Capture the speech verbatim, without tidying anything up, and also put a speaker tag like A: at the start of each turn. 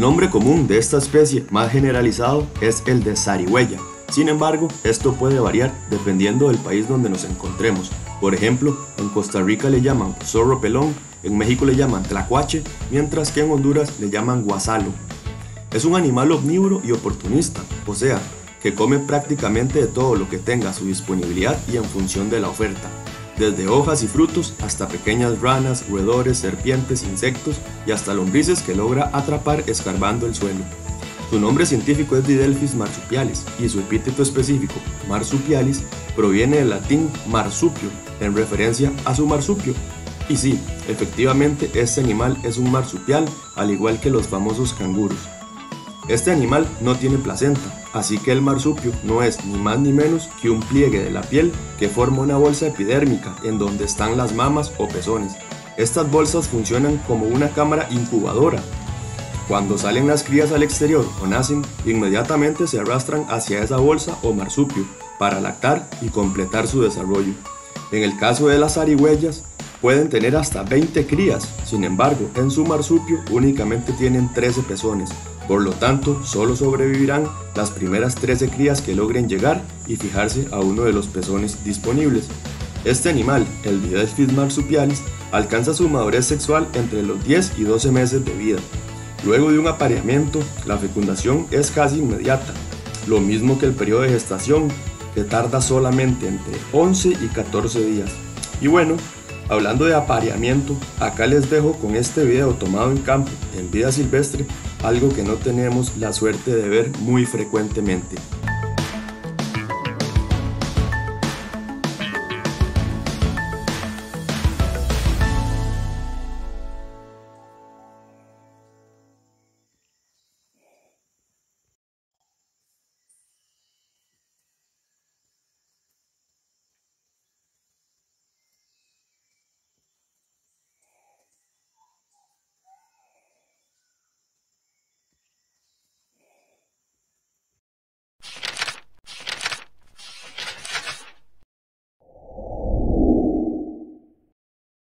A: nombre común de esta especie más generalizado es el de zarigüeya. Sin embargo, esto puede variar dependiendo del país donde nos encontremos. Por ejemplo, en Costa Rica le llaman zorro pelón, en México le llaman tlacuache, mientras que en Honduras le llaman guasalo. Es un animal omnívoro y oportunista, o sea, que come prácticamente de todo lo que tenga a su disponibilidad y en función de la oferta, desde hojas y frutos hasta pequeñas ranas, roedores, serpientes, insectos y hasta lombrices que logra atrapar escarbando el suelo. Su nombre científico es Didelphis marsupialis y su epíteto específico, marsupialis, proviene del latín marsupio, en referencia a su marsupio. Y sí, efectivamente este animal es un marsupial, al igual que los famosos canguros. Este animal no tiene placenta, así que el marsupio no es ni más ni menos que un pliegue de la piel que forma una bolsa epidérmica en donde están las mamas o pezones. Estas bolsas funcionan como una cámara incubadora. Cuando salen las crías al exterior o nacen, inmediatamente se arrastran hacia esa bolsa o marsupio para lactar y completar su desarrollo. En el caso de las zarigüeyas, pueden tener hasta veinte crías, sin embargo, en su marsupio únicamente tienen trece pezones, por lo tanto, solo sobrevivirán las primeras trece crías que logren llegar y fijarse a uno de los pezones disponibles. Este animal, el Didelphis marsupialis, alcanza su madurez sexual entre los diez y doce meses de vida. Luego de un apareamiento, la fecundación es casi inmediata, lo mismo que el periodo de gestación, que tarda solamente entre once y catorce días. Y bueno, hablando de apareamiento, acá les dejo con este video tomado en campo, en vida silvestre, algo que no tenemos la suerte de ver muy frecuentemente.